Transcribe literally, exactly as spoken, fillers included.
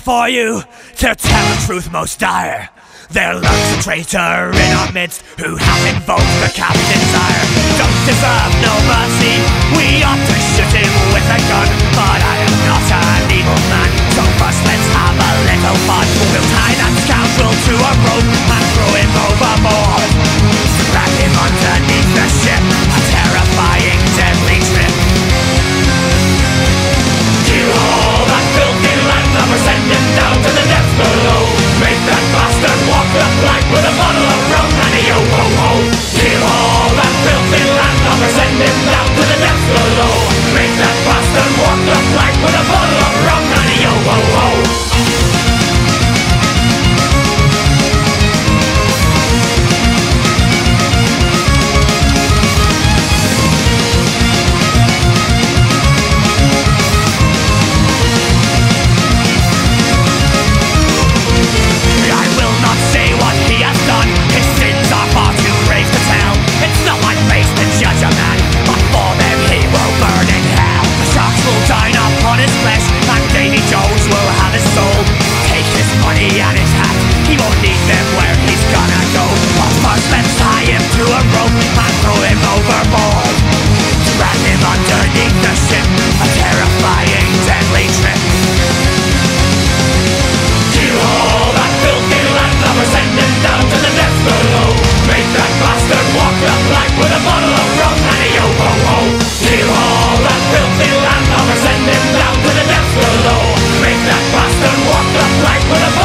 for you to tell the truth most dire. There lurks a traitor in our midst who hath invoked the captain's ire. Don't deserve no mercy, we ought to shoot him with a gun, but I am not an evil man, so first let's have a little fun. We'll tie that scoundrel to a rope and throw him overboard. Drag him underneath the ship, a terrifying deadly trip. Keelhauled that filthy landlubber, send him down to the depths below. Make that bastard walk the plank with a bottle of rum and a yo-ho-ho. Keelhauled that filthy landlubber, send him down to the depths below. Make that bastard walk the plank with a bottle of rum and a yo-ho-ho. With a